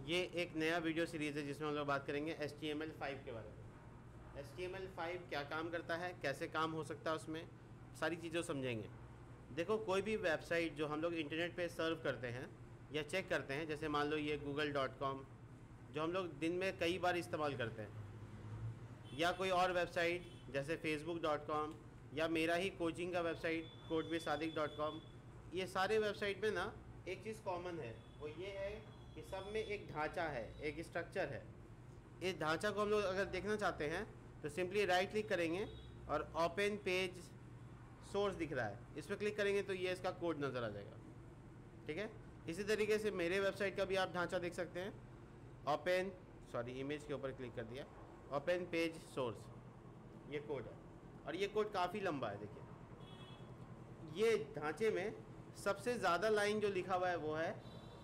ये एक नया वीडियो सीरीज़ है जिसमें हम लोग बात करेंगे HTML5 के बारे में। HTML5 क्या काम करता है, कैसे काम हो सकता है, उसमें सारी चीज़ें समझेंगे। देखो, कोई भी वेबसाइट जो हम लोग इंटरनेट पे सर्व करते हैं या चेक करते हैं, जैसे मान लो ये google.com जो हम लोग दिन में कई बार इस्तेमाल करते हैं, या कोई और वेबसाइट जैसे facebook.com या मेरा ही कोचिंग का वेबसाइट codebysadik.com, ये सारे वेबसाइट में ना एक चीज़ कॉमन है, वो ये है कि सब में एक ढांचा है, एक स्ट्रक्चर है। इस ढांचा को हम लोग अगर देखना चाहते हैं तो सिंपली राइट क्लिक करेंगे और ओपन पेज सोर्स दिख रहा है, इस पर क्लिक करेंगे तो ये इसका कोड नज़र आ जाएगा। ठीक है, इसी तरीके से मेरे वेबसाइट का भी आप ढांचा देख सकते हैं। इमेज के ऊपर क्लिक कर दिया, ओपन पेज सोर्स, ये कोड है और ये कोड काफ़ी लंबा है। देखिए, ये ढांचे में सबसे ज़्यादा लाइन जो लिखा हुआ है वो है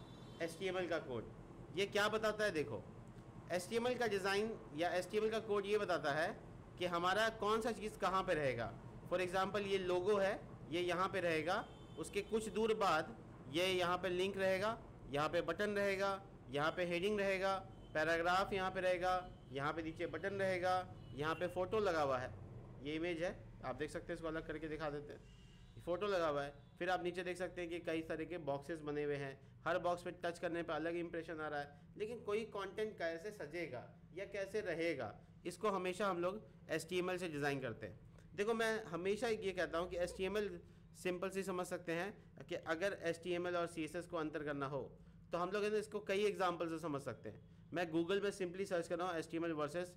HTML का कोड। ये क्या बताता है, देखो HTML का डिज़ाइन या HTML का कोड ये बताता है कि हमारा कौन सा चीज़ कहाँ पे रहेगा। फॉर एग्ज़ाम्पल ये लोगो है, ये यहाँ पे रहेगा, उसके कुछ दूर बाद ये यहाँ पे लिंक रहेगा, यहाँ पे बटन रहेगा, यहाँ पे हेडिंग रहेगा, पैराग्राफ यहाँ पे रहेगा, यहाँ पे नीचे बटन रहेगा, यहाँ पे फ़ोटो लगा हुआ है। ये इमेज है, आप देख सकते हैं, इसको अलग करके दिखा देते हैं। फ़ोटो लगा हुआ है, फिर आप नीचे देख सकते हैं कि कई तरह के बॉक्सेस बने हुए हैं, हर बॉक्स पे टच करने पे अलग इंप्रेशन आ रहा है। लेकिन कोई कंटेंट कैसे सजेगा या कैसे रहेगा, इसको हमेशा हम लोग HTML से डिज़ाइन करते हैं। देखो, मैं हमेशा ये कहता हूँ कि HTML सिंपल सी समझ सकते हैं कि अगर HTML और CSS को अंतर करना हो तो हम लोग इसको कई एग्जाम्पल से समझ सकते हैं। मैं गूगल में सिंपली सर्च कर रहा हूँ HTML वर्सेस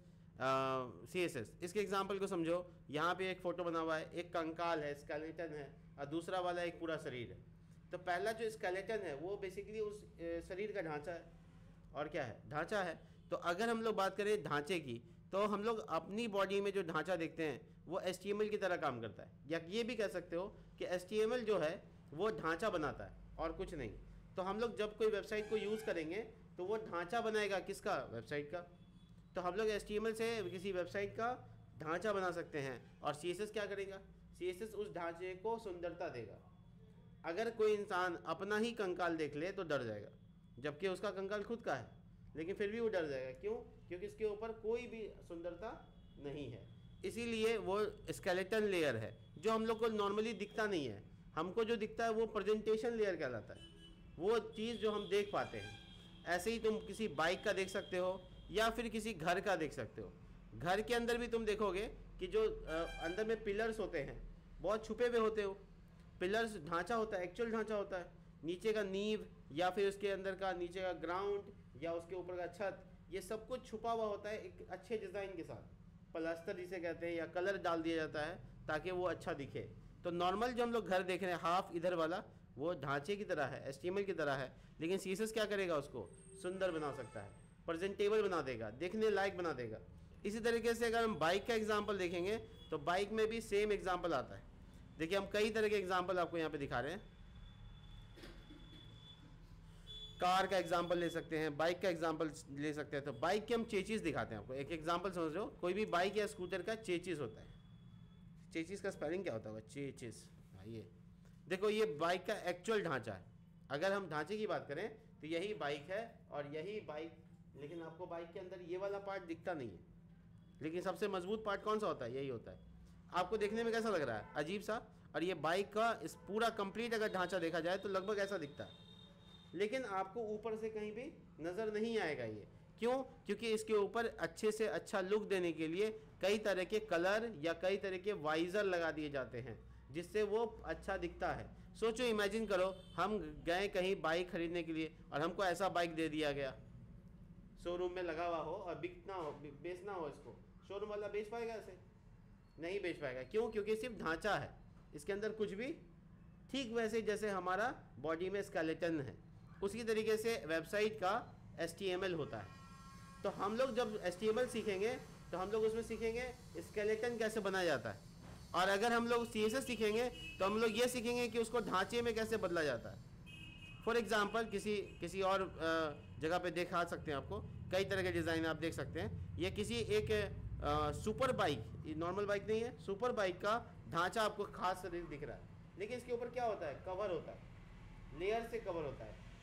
CSS। इसके एग्जाम्पल को समझो, यहाँ पे एक फ़ोटो बना हुआ है, एक कंकाल है, स्केलेटन है, और दूसरा वाला एक पूरा शरीर है। तो पहला जो स्केलेटन है वो बेसिकली उस शरीर का ढांचा है, और क्या है, ढांचा है। तो अगर हम लोग बात करें ढांचे की, तो हम लोग अपनी बॉडी में जो ढांचा देखते हैं वो HTML की तरह काम करता है, या ये भी कह सकते हो कि HTML जो है वो ढांचा बनाता है और कुछ नहीं। तो हम लोग जब कोई वेबसाइट को यूज़ करेंगे तो वो ढांचा बनाएगा, किसका, वेबसाइट का। तो हम लोग HTML से किसी वेबसाइट का ढांचा बना सकते हैं, और CSS क्या करेगा, CSS उस ढांचे को सुंदरता देगा। अगर कोई इंसान अपना ही कंकाल देख ले तो डर जाएगा, जबकि उसका कंकाल खुद का है, लेकिन फिर भी वो डर जाएगा। क्यों? क्योंकि इसके ऊपर कोई भी सुंदरता नहीं है। इसीलिए वो स्केलेटन लेयर है जो हम लोग को नॉर्मली दिखता नहीं है। हमको जो दिखता है वो प्रेजेंटेशन लेयर कहलाता है, वो चीज़ जो हम देख पाते हैं। ऐसे ही तुम किसी बाइक का देख सकते हो या फिर किसी घर का देख सकते हो। घर के अंदर भी तुम देखोगे कि जो अंदर में पिलर्स होते हैं बहुत छुपे हुए होते हो। पिलर्स ढांचा होता है, एक्चुअल ढांचा होता है, नीचे का नींव या फिर उसके अंदर का नीचे का ग्राउंड या उसके ऊपर का छत, ये सब कुछ छुपा हुआ होता है एक अच्छे डिज़ाइन के साथ। प्लास्टर जिसे कहते हैं, या कलर डाल दिया जाता है ताकि वो अच्छा दिखे। तो नॉर्मल जो हम लोग घर देख रहे हैं हाफ इधर वाला, वो ढांचे की तरह है, HTML की तरह है। लेकिन CSS क्या करेगा, उसको सुंदर बना सकता है, प्रेजेंटेबल बना देगा, देखने लायक बना देगा। इसी तरीके से अगर हम बाइक का एग्जाम्पल देखेंगे तो बाइक में भी सेम एग्जाम्पल आता है। देखिए, हम कई तरह के एग्जाम्पल आपको यहाँ पे दिखा रहे हैं। कार का एग्जाम्पल ले सकते हैं, बाइक का एग्जाम्पल ले सकते हैं। तो बाइक के हम चेचिस दिखाते हैं आपको, एक एग्जाम्पल समझ रहे हो। कोई भी बाइक या स्कूटर का चेचिस होता है। चेचिस का स्पेलिंग क्या होता होगा, चेचिस। ये देखो, ये बाइक का एक्चुअल ढांचा है। अगर हम ढांचे की बात करें तो यही बाइक है और यही बाइक, लेकिन आपको बाइक के अंदर ये वाला पार्ट दिखता नहीं है। लेकिन सबसे मजबूत पार्ट कौन सा होता है, यही होता है। आपको देखने में कैसा लग रहा है, अजीब सा। और ये बाइक का इस पूरा कंप्लीट अगर ढांचा देखा जाए तो लगभग ऐसा दिखता है, लेकिन आपको ऊपर से कहीं भी नज़र नहीं आएगा। ये क्यों? क्योंकि इसके ऊपर अच्छे से अच्छा लुक देने के लिए कई तरह के कलर या कई तरह के वाइज़र लगा दिए जाते हैं, जिससे वो अच्छा दिखता है। सोचो, इमेजिन करो, हम गए कहीं बाइक खरीदने के लिए और हमको ऐसा बाइक दे दिया गया, शोरूम में लगा हुआ हो और बिकना हो, बेचना हो इसको, शोरूम वाला बेच पाएगा? ऐसे नहीं बेच पाएगा। क्यों? क्योंकि सिर्फ ढांचा है, इसके अंदर कुछ भी, ठीक वैसे जैसे हमारा बॉडी में स्केलेटन है, उसी तरीके से वेबसाइट का HTML होता है। तो हम लोग जब HTML सीखेंगे तो हम लोग उसमें सीखेंगे स्केलेटन कैसे बनाया जाता है, और अगर हम लोग CSS सीखेंगे तो हम लोग ये सीखेंगे कि उसको ढांचे में कैसे बदला जाता है। फॉर एग्जाम्पल किसी और जगह पे दिखा सकते हैं आपको, कई तरह के डिज़ाइन आप देख सकते हैं। ये किसी एक सुपर बाइक, ये नॉर्मल बाइक नहीं है, सुपर बाइक का ढांचा आपको खास दिख रहा है, लेकिन इसके ऊपर क्या होता है, कवर होता है, लेयर से कवर होता है।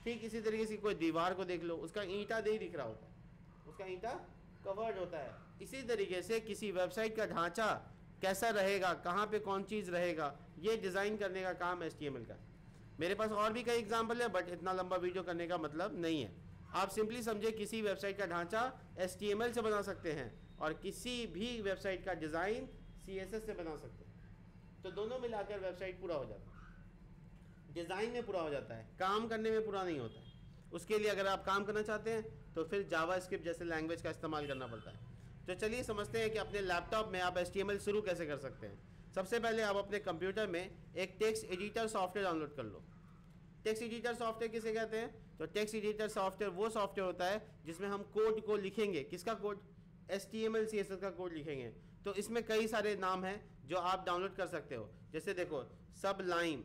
ठीक इसी तरीके से कोई दीवार को देख लो, उसका ईंटा नहीं दिख रहा होता है, उसका ईंटा कवर्ड होता है। इसी तरीके से किसी वेबसाइट का ढांचा कैसा रहेगा, कहाँ पे कौन चीज़ रहेगा, ये डिज़ाइन करने का काम HTML का। मेरे पास और भी कई एग्जाम्पल है, बट इतना लंबा वीडियो करने का मतलब नहीं है। आप सिंपली समझे किसी वेबसाइट का ढांचा HTML से बना सकते हैं और किसी भी वेबसाइट का डिज़ाइन CSS से बना सकते हैं। तो दोनों मिलाकर वेबसाइट पूरा हो जाता है, डिज़ाइन में पूरा हो जाता है, काम करने में पूरा नहीं होता है। उसके लिए अगर आप काम करना चाहते हैं तो फिर जावास्क्रिप्ट जैसे लैंग्वेज का इस्तेमाल करना पड़ता है। तो चलिए समझते हैं कि अपने लैपटॉप में आप HTML शुरू कैसे कर सकते हैं। सबसे पहले आप अपने कंप्यूटर में एक टेक्स्ट एडिटर सॉफ्टवेयर डाउनलोड कर लो। टेक्स्ट एडिटर सॉफ्टवेयर किसे कहते हैं? तो टेक्स्ट एडिटर सॉफ्टवेयर वो सॉफ्टवेयर होता है जिसमें हम कोड को लिखेंगे। किसका कोड? HTML CSS का कोड लिखेंगे। तो इसमें कई सारे नाम हैं जो आप डाउनलोड कर सकते हो। जैसे देखो सबलाइम,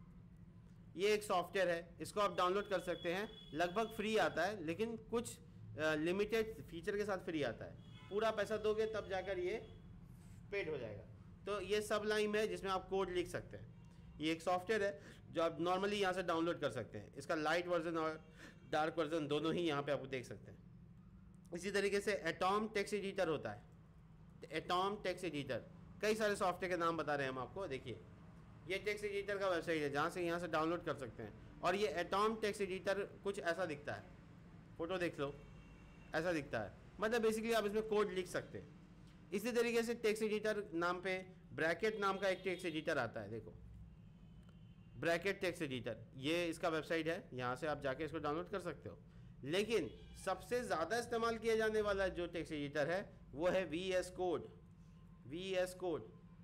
ये एक सॉफ्टवेयर है, इसको आप डाउनलोड कर सकते हैं। लगभग फ्री आता है, लेकिन कुछ लिमिटेड फीचर के साथ फ्री आता है। पूरा पैसा दोगे तब जाकर ये पेड हो जाएगा। तो ये सबलाइम है जिसमें आप कोड लिख सकते हैं। ये एक सॉफ्टवेयर है जो आप नॉर्मली यहाँ से डाउनलोड कर सकते हैं। इसका लाइट वर्जन और डार्क वर्जन दोनों ही यहाँ पे आप देख सकते हैं। इसी तरीके से एटॉम टेक्स्ट एडिटर होता है। एटॉम टेक्स्ट एडिटर, कई सारे सॉफ्टवेयर के नाम बता रहे हैं हम आपको। देखिए ये टेक्स्ट एडिटर का वेबसाइट है जहाँ से यहाँ से डाउनलोड कर सकते हैं। और ये एटॉम टेक्स्ट एडिटर कुछ ऐसा दिखता है, फोटो देख लो, ऐसा दिखता है। मतलब बेसिकली आप इसमें कोड लिख सकते हैं। इसी तरीके से टेक्स्ट एडिटर नाम पे ब्रैकेट नाम का एक टेक्स्ट एडिटर आता है। देखो ब्रैकेट टेक्स्ट एडिटर, ये इसका वेबसाइट है, यहाँ से आप जाके इसको डाउनलोड कर सकते हो। लेकिन सबसे ज़्यादा इस्तेमाल किया जाने वाला जो टेक्स्ट एडिटर है वो है VS कोड। VS कोड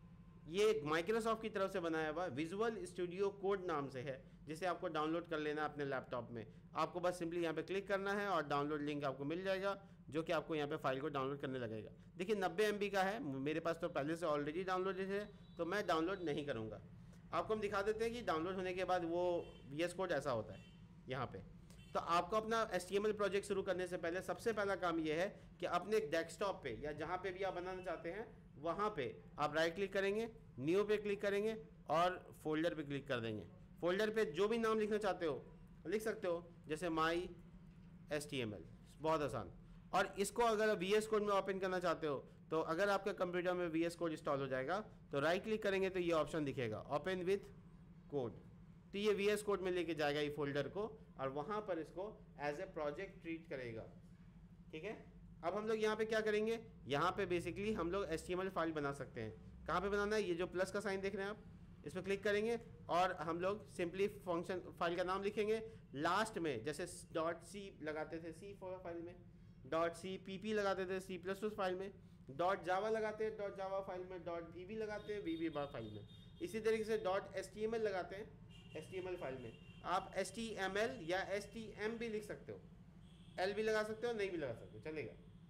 ये माइक्रोसॉफ्ट की तरफ से बनाया हुआ विजुअल स्टूडियो कोड नाम से है, जिसे आपको डाउनलोड कर लेना है अपने लैपटॉप में। आपको बस सिंपली यहाँ पे क्लिक करना है और डाउनलोड लिंक आपको मिल जाएगा, जो कि आपको यहाँ पे फाइल को डाउनलोड करने लगेगा। देखिए 90 MB का है, मेरे पास तो पहले से ऑलरेडी डाउनलोडेड है, तो मैं डाउनलोड नहीं करूँगा। आपको हम दिखा देते हैं कि डाउनलोड होने के बाद वो VS कोड ऐसा होता है यहाँ पे। तो आपको अपना HTML प्रोजेक्ट शुरू करने से पहले सबसे पहला काम ये है कि अपने डेस्कटॉप पे या जहाँ पे भी आप बनाना चाहते हैं वहाँ पे आप राइट क्लिक करेंगे, न्यू पे क्लिक करेंगे और फोल्डर पे क्लिक कर देंगे। फोल्डर पे जो भी नाम लिखना चाहते हो लिख सकते हो, जैसे माई HTML, बहुत आसान। और इसको अगर VS कोड में ओपन करना चाहते हो तो अगर आपके कंप्यूटर में VS कोड इंस्टॉल हो जाएगा तो राइट क्लिक करेंगे तो ये ऑप्शन दिखेगा ओपन विथ कोड। तो ये VS कोड में लेके जाएगा ये फोल्डर को और वहाँ पर इसको एज ए प्रोजेक्ट ट्रीट करेगा। ठीक है, अब हम लोग यहाँ पे क्या करेंगे, यहाँ पे बेसिकली हम लोग HTML फाइल बना सकते हैं। कहाँ पे बनाना है? ये जो प्लस का साइन देख रहे हैं आप, इस पर क्लिक करेंगे और हम लोग सिंपली फंक्शन फाइल का नाम लिखेंगे। लास्ट में जैसे .c लगाते थे C फाइल में, .cpp लगाते थे C++ फाइल में, .java लगाते हैं .java फाइल में, .vb लगाते हैं VB फाइल में। इसी तरीके से .html लगाते हैं HTML फाइल में। आप HTML या HTM भी लिख सकते हो, L भी लगा सकते हो, नहीं भी लगा सकते हो, चलेगा।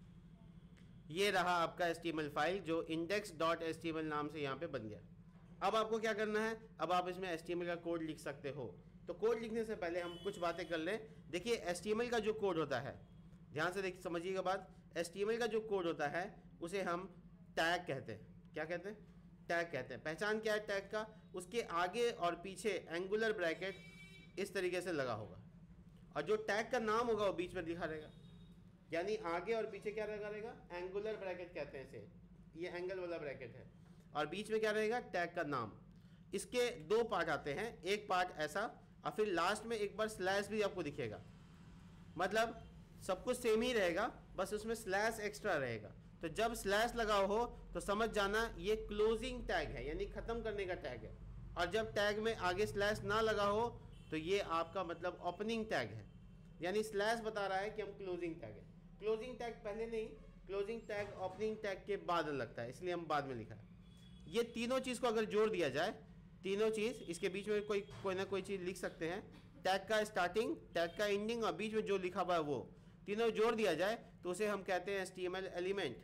ये रहा आपका HTML फाइल जो index.html नाम से यहाँ पे बन गया। अब आपको क्या करना है, अब आप इसमें HTML का कोड लिख सकते हो। तो कोड लिखने से पहले हम कुछ बातें कर लें। देखिए HTML का जो कोड होता है, ध्यान से देखिए, समझिएगा बात। HTML का जो कोड होता है उसे हम टैग कहते हैं। क्या कहते हैं? टैग कहते हैं। पहचान क्या है टैग का? उसके आगे और पीछे एंगुलर ब्रैकेट इस तरीके से लगा होगा और जो टैग का नाम होगा वो बीच में लिखा रहेगा। यानी आगे और पीछे क्या लगा रहेगा? एंगुलर ब्रैकेट कहते हैं इसे, ये एंगल वाला ब्रैकेट है। और बीच में क्या रहेगा? टैग का नाम। इसके दो पार्ट आते हैं, एक पार्ट ऐसा और फिर लास्ट में एक बार स्लैश भी आपको दिखेगा। मतलब सब कुछ सेम ही रहेगा, बस उसमें स्लैश एक्स्ट्रा रहेगा। तो जब स्लैश लगा हो तो समझ जाना ये क्लोजिंग टैग है, यानी ख़त्म करने का टैग है। और जब टैग में आगे स्लैश ना लगा हो तो ये आपका मतलब ओपनिंग टैग है, यानी स्लैश बता रहा है कि हम क्लोजिंग टैग है। क्लोजिंग टैग पहले नहीं, क्लोजिंग टैग ओपनिंग टैग के बाद लगता है, इसलिए हम बाद में लिखा है। ये तीनों चीज़ को अगर जोड़ दिया जाए, तीनों चीज़ इसके बीच में कोई ना कोई चीज़ लिख सकते हैं। टैग का स्टार्टिंग, टैग का एंडिंग और बीच में जो लिखा हुआ है वो तीनों जोड़ दिया जाए तो उसे हम कहते हैं HTML एलिमेंट।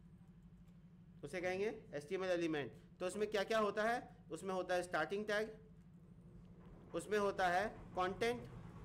उसे कहेंगे HTML एलिमेंट। तो उसमें क्या क्या होता है? उसमें होता है स्टार्टिंग टैग, उसमें होता है कंटेंट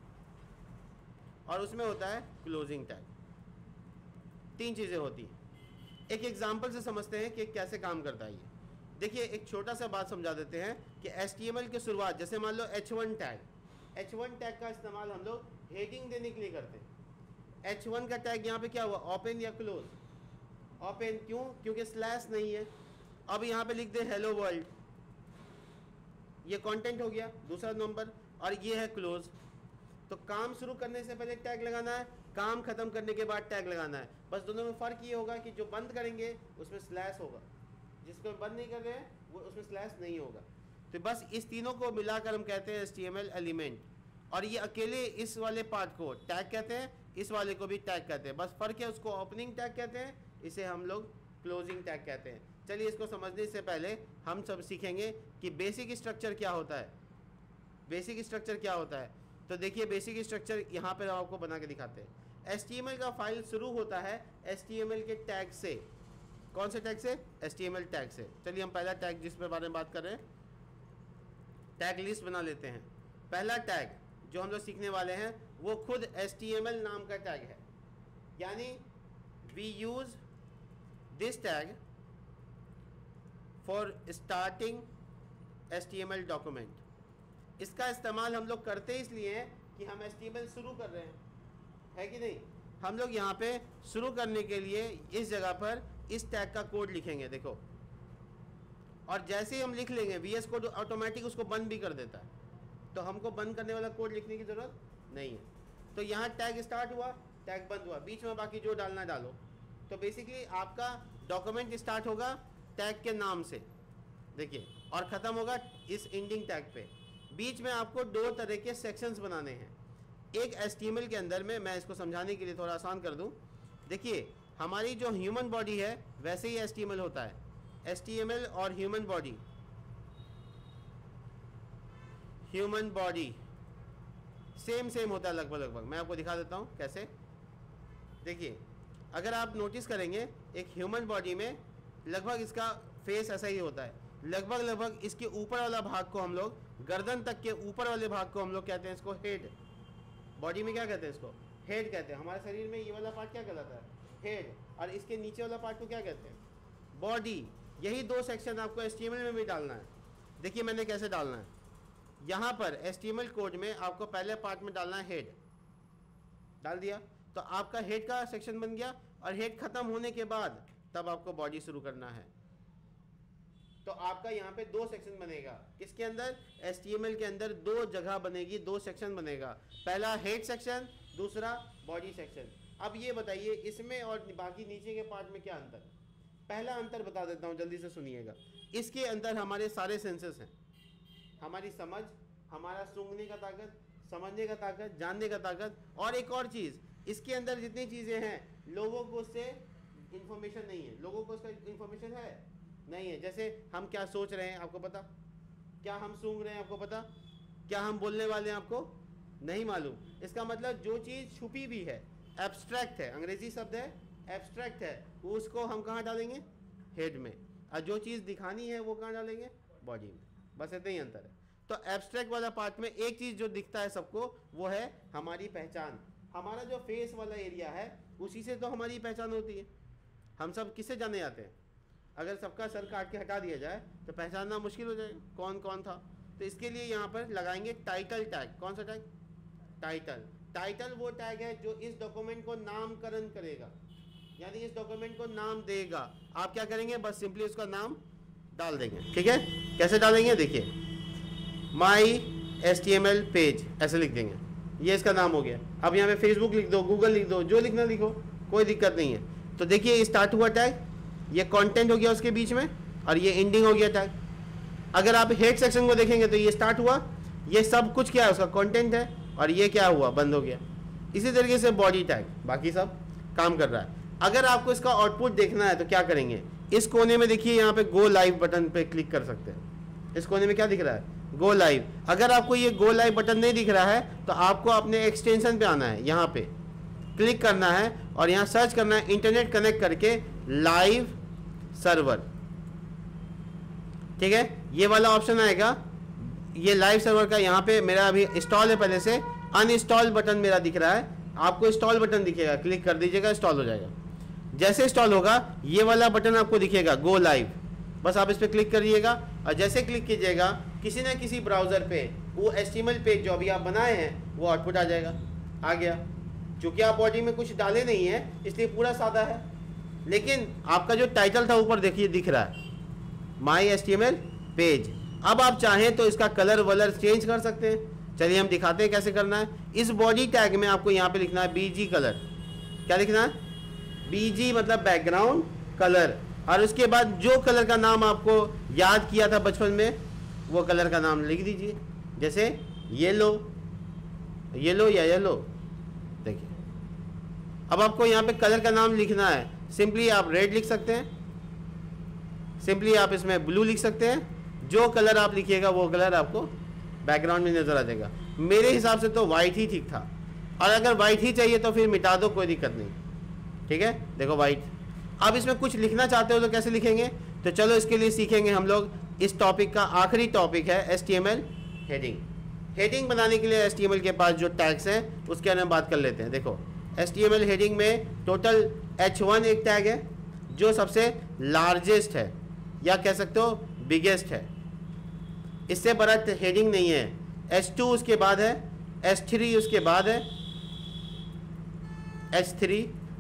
और उसमें होता है क्लोजिंग टैग। तीन चीज़ें होती हैं। एक एग्जांपल से समझते हैं कि कैसे काम करता है ये। देखिए एक छोटा सा बात समझा देते हैं कि HTML की शुरुआत, जैसे मान लो H1 टैग, H1 टैग का इस्तेमाल हम लोग हेडिंग देने के लिए करते हैं। H1 का टैग यहाँ पे क्या हुआ, ओपन या क्लोज, ओपन, क्यों, क्योंकि स्लैश नहीं है। अब यहाँ पे लिख दे हेलो वर्ल्ड, ये कंटेंट हो गया दूसरा नंबर, और ये है क्लोज। तो काम शुरू करने से पहले टैग लगाना है, काम खत्म करने के बाद टैग लगाना है। बस दोनों में फ़र्क ये होगा कि जो बंद करेंगे उसमें स्लैश होगा, जिसको बंद नहीं कर रहे हैं वो उसमें स्लैश नहीं होगा। तो बस इस तीनों को मिलाकर हम कहते हैं HTML एलिमेंट, और ये अकेले इस वाले पार्ट को टैग कहते हैं, इस वाले को भी टैग कहते हैं। बस फ़र्क है, उसको ओपनिंग टैग कहते हैं, इसे हम लोग क्लोजिंग टैग कहते हैं। चलिए इसको समझने से पहले हम सब सीखेंगे कि बेसिक स्ट्रक्चर क्या होता है। बेसिक स्ट्रक्चर क्या होता है, तो देखिए बेसिक स्ट्रक्चर यहाँ पर आपको बना के दिखाते हैं। HTML का फाइल शुरू होता है HTML के टैग से। कौन से टैग से, HTML टैग से। चलिए हम पहला टैग जिस पर बारे में बात कर रहे हैं, टैग लिस्ट बना लेते हैं। पहला टैग जो हम लोग सीखने वाले हैं वो खुद HTML नाम का टैग है, यानी we use this tag for starting HTML document. इसका इस्तेमाल हम लोग करते इसलिए हैं कि हम HTML शुरू कर रहे हैं, है कि नहीं। हम लोग यहाँ पे शुरू करने के लिए इस जगह पर इस टैग का कोड लिखेंगे, देखो, और जैसे ही हम लिख लेंगे VS कोड ऑटोमेटिक उसको बंद भी कर देता है, तो हमको बंद करने वाला कोड लिखने की ज़रूरत नहीं है। तो यहाँ टैग स्टार्ट हुआ, टैग बंद हुआ, बीच में बाकी जो डालना डालो। तो बेसिकली आपका डॉक्यूमेंट स्टार्ट होगा टैग के नाम से, देखिए, और ख़त्म होगा इस एंडिंग टैग पे। बीच में आपको दो तरह के सेक्शंस बनाने हैं। एक HTML के अंदर में, मैं इसको समझाने के लिए थोड़ा आसान कर दूं, देखिए हमारी जो ह्यूमन बॉडी है वैसे ही HTML होता है। HTML और ह्यूमन बॉडी सेम होता है लगभग। मैं आपको दिखा देता हूँ कैसे। देखिए अगर आप नोटिस करेंगे एक ह्यूमन बॉडी में लगभग इसका फेस ऐसा ही होता है। लगभग इसके ऊपर वाला भाग को हम लोग, गर्दन तक के ऊपर वाले भाग को हम लोग कहते हैं इसको हेड। बॉडी में क्या कहते हैं, इसको हेड कहते हैं। हमारे शरीर में ये वाला पार्ट क्या कहलाता है, हेड, और इसके नीचे वाला पार्ट को क्या कहते हैं, बॉडी। यही दो सेक्शन आपको HTML में भी डालना है। देखिए मैंने कैसे डालना है, यहाँ पर HTML कोड में आपको पहले पार्ट में डालना है हेड, डाल दिया तो आपका हेड का सेक्शन बन गया, और हेड खत्म होने के बाद तब आपको बॉडी शुरू करना है। तो आपका यहाँ पे दो सेक्शन बनेगा, किसके अंदर, HTML के अंदर दो जगह बनेगी, दो सेक्शन बनेगा। पहला हेड सेक्शन, दूसरा बॉडी सेक्शन। अब ये बताइए इसमें और बाकी नीचे के पार्ट में क्या अंतर। पहला अंतर बता देता हूँ, जल्दी से सुनिएगा। इसके अंदर हमारे सारे सेंसेस हैं, हमारी समझ, हमारा सूंघने का ताकत, समझने का ताकत, जानने का ताकत, और एक और चीज़, इसके अंदर जितनी चीज़ें हैं लोगों को उससे इंफॉर्मेशन नहीं है। लोगों को उसका इंफॉर्मेशन है नहीं है। जैसे हम क्या सोच रहे हैं आपको पता, क्या हम सूंघ रहे हैं आपको पता, क्या हम बोलने वाले हैं आपको नहीं मालूम। इसका मतलब जो चीज़ छुपी भी है, एब्स्ट्रैक्ट है, अंग्रेजी शब्द है एब्स्ट्रैक्ट है, उसको हम कहाँ डालेंगे, हेड में, और जो चीज़ दिखानी है वो कहाँ डालेंगे, बॉडी में। बस इतना ही अंतर है। तो एब्स्ट्रैक्ट वाला पार्ट में एक चीज़ जो दिखता है सबको वो है हमारी पहचान। हमारा जो फेस वाला एरिया है उसी से तो हमारी पहचान होती है। हम सब किससे जाने जाते हैं, अगर सबका सर काट के हटा दिया जाए तो पहचानना मुश्किल हो जाएगा कौन कौन था। तो इसके लिए यहाँ पर लगाएंगे टाइटल टैग। कौन सा टैग, टाइटल। टाइटल वो टैग है जो इस डॉक्यूमेंट को नामकरण करेगा, यानी इस डॉक्यूमेंट को नाम देगा। आप क्या करेंगे, बस सिंपली उसका नाम डाल देंगे। ठीक है, कैसे डालेंगे, देखिए माई HTML पेज ऐसे लिख देंगे, ये इसका नाम हो गया। अब यहाँ पे फेसबुक लिख दो, गूगल लिख दो, जो लिखना लिखो, कोई दिक्कत नहीं है। तो देखिए स्टार्ट हुआ टैग, ये कंटेंट हो गया उसके बीच में, और ये एंडिंग हो गया टैग। अगर आप हेड सेक्शन को देखेंगे तो ये स्टार्ट हुआ, ये सब कुछ क्या है, उसका कंटेंट है, और ये क्या हुआ, बंद हो गया। इसी तरीके से बॉडी टैग, बाकी सब काम कर रहा है। अगर आपको इसका आउटपुट देखना है तो क्या करेंगे, इस कोने में देखिए यहाँ पे गो लाइव बटन पे क्लिक कर सकते हैं। इस कोने में क्या दिख रहा है, गो लाइव। अगर आपको ये गो लाइव बटन नहीं दिख रहा है तो आपको अपने एक्सटेंशन पे आना है, यहाँ पे क्लिक करना है और यहाँ सर्च करना है इंटरनेट कनेक्ट करके लाइव सर्वर। ठीक है, ये वाला ऑप्शन आएगा, ये लाइव सर्वर का यहाँ पे मेरा अभी इंस्टॉल है पहले से, अनइंस्टॉल बटन मेरा दिख रहा है, आपको इंस्टॉल बटन दिखेगा, क्लिक कर दीजिएगा, इंस्टॉल हो जाएगा। जैसे इंस्टॉल होगा ये वाला बटन आपको दिखेगा गो लाइव, बस आप इस पर क्लिक करिएगा और जैसे क्लिक कीजिएगा किसी न किसी ब्राउज़र पे वो HTML पेज जो अभी आप बनाए हैं वो आउटपुट आ जाएगा। आ गया। क्योंकि आप बॉडी में कुछ डाले नहीं है इसलिए पूरा सादा है। लेकिन आपका जो टाइटल था ऊपर देखिए दिख रहा है, माई HTML पेज। अब आप चाहें तो इसका कलर वलर चेंज कर सकते हैं। चलिए हम दिखाते हैं कैसे करना है। इस बॉडी टैग में आपको यहाँ पे लिखना है BG कलर। क्या लिखना है? BG मतलब बैकग्राउंड कलर। और उसके बाद जो कलर का नाम आपको याद किया था बचपन में वो कलर का नाम लिख दीजिए। जैसे येलो, येलो या येलो। देखिए अब आपको यहाँ पे कलर का नाम लिखना है। सिंपली आप रेड लिख सकते हैं, सिंपली आप इसमें ब्लू लिख सकते हैं। जो कलर आप लिखिएगा वो कलर आपको बैकग्राउंड में नजर आ जाएगा। मेरे हिसाब से तो वाइट ही ठीक था, और अगर वाइट ही चाहिए तो फिर मिटा दो, कोई दिक्कत नहीं। ठीक है, देखो वाइट। अब इसमें कुछ लिखना चाहते हो तो कैसे लिखेंगे? तो चलो इसके लिए सीखेंगे हम लोग। इस टॉपिक का आखिरी टॉपिक है HTML हेडिंग। हेडिंग बनाने के लिए HTML के पास जो टैग्स हैं उसके बारे में बात कर लेते हैं। देखो HTML हेडिंग में टोटल H1 एक टैग है जो सबसे लार्जेस्ट है, या कह सकते हो बिगेस्ट है। इससे बड़ा हेडिंग नहीं है। H2 उसके बाद है, H3 उसके बाद है, H3,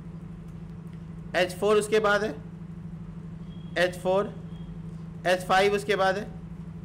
H4 उसके बाद है, H4, H5 उसके बाद है।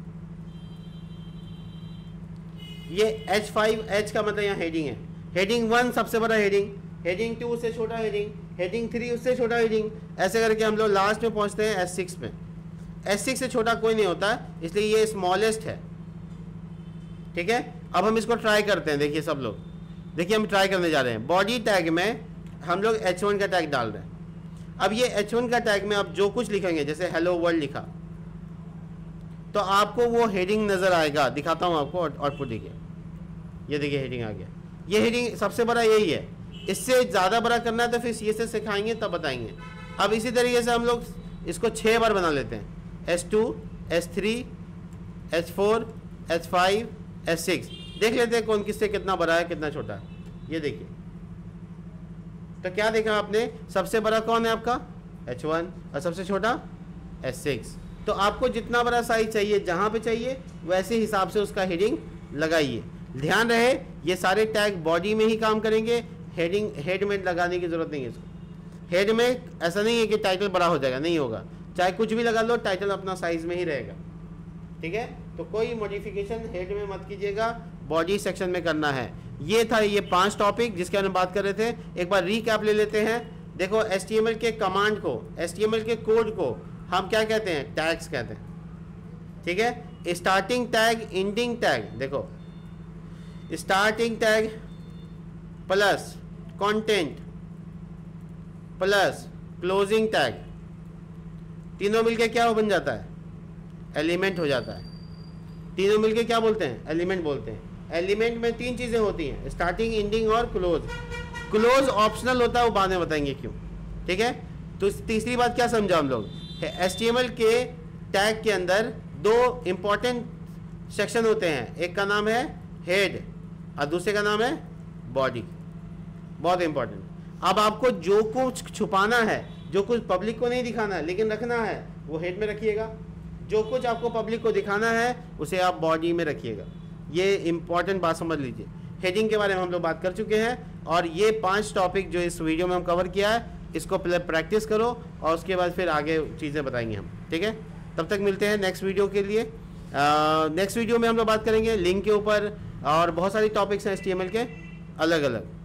ये H5, H का मतलब यहाँ हेडिंग है। हेडिंग 1 सबसे बड़ा हेडिंग, हेडिंग 2 उससे छोटा हेडिंग, हेडिंग 3 उससे छोटा हेडिंग, ऐसे करके हम लोग लास्ट में पहुंचते हैं S6 में। S6 से छोटा कोई नहीं होता, इसलिए ये स्मॉलेस्ट है। ठीक है, अब हम इसको ट्राई करते हैं। देखिए सब लोग, देखिए हम ट्राई करने जा रहे हैं। बॉडी टैग में हम लोग H1 का टैग डाल रहे हैं। अब ये H1 का टैग में आप जो कुछ लिखेंगे, जैसे हेलो वर्ल्ड लिखा, तो आपको वो हेडिंग नजर आएगा। दिखाता हूँ आपको आउटपुट। देखिए ये देखिए हेडिंग आ गया। ये हेडिंग सबसे बड़ा यही है। इससे ज़्यादा बड़ा करना है तो फिर CSS सिखाएंगे तब बताएंगे। अब इसी तरीके से हम लोग इसको 6 बार बना लेते हैं। S2, S3, H4, H5, S6। देख लेते हैं कौन किससे कितना बड़ा है कितना छोटा है। ये देखिए, तो क्या देखा आपने? सबसे बड़ा कौन है आपका? H1, और सबसे छोटा S6। तो आपको जितना बड़ा साइज चाहिए, जहाँ पे चाहिए वैसे हिसाब से उसका हेडिंग लगाइए। ध्यान रहे ये सारे टैग बॉडी में ही काम करेंगे, हेडिंग हेड में लगाने की जरूरत नहीं है इसको। हेड में ऐसा नहीं है कि टाइटल बड़ा हो जाएगा, नहीं होगा। चाहे कुछ भी लगा लो, टाइटल अपना साइज में ही रहेगा। ठीक है, तो कोई मॉडिफिकेशन हेड में मत कीजिएगा, बॉडी सेक्शन में करना है। ये था ये 5 टॉपिक जिसके बारे में बात कर रहे थे। एक बार रीकैप ले लेते हैं। देखो HTML के कमांड को, HTML के कोड को हम क्या कहते हैं? टैग्स कहते हैं। ठीक है, स्टार्टिंग टैग, एंडिंग टैग। देखो starting tag plus content plus closing tag, तीनों मिलके क्या बन जाता है? एलिमेंट हो जाता है। तीनों मिलके क्या बोलते हैं? एलिमेंट बोलते हैं। एलिमेंट में 3 चीजें होती हैं, स्टार्टिंग, एंडिंग और क्लोज। क्लोज ऑप्शनल होता है, वो बाद में बताएंगे क्यों। ठीक है, तो तीसरी बात क्या समझा हम लोग? HTML के टैग के अंदर 2 इंपॉर्टेंट सेक्शन होते हैं। एक का नाम है हेड और दूसरे का नाम है बॉडी। बहुत इंपॉर्टेंट। अब आपको जो कुछ छुपाना है, जो कुछ पब्लिक को नहीं दिखाना है लेकिन रखना है, वो हेड में रखिएगा। जो कुछ आपको पब्लिक को दिखाना है उसे आप बॉडी में रखिएगा। ये इंपॉर्टेंट बात समझ लीजिए। हेडिंग के बारे में हम लोग बात कर चुके हैं, और ये 5 टॉपिक जो इस वीडियो में हम कवर किया है, इसको पहले प्रैक्टिस करो और उसके बाद फिर आगे चीज़ें बताएंगे हम। ठीक है, तब तक मिलते हैं नेक्स्ट वीडियो के लिए। नेक्स्ट वीडियो में हम लोग बात करेंगे लिंक के ऊपर, और बहुत सारी टॉपिक्स हैं HTML के अलग अलग।